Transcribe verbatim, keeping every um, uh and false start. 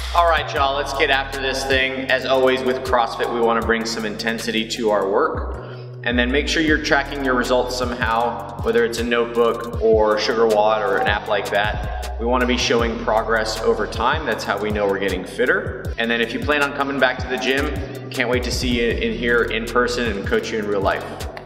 All right, y'all, let's get after this thing. As always with CrossFit, we wanna bring some intensity to our work. And then make sure you're tracking your results somehow, whether it's a notebook or Sugar Watt or an app like that. We wanna be showing progress over time. That's how we know we're getting fitter. And then if you plan on coming back to the gym, can't wait to see you in here in person and coach you in real life.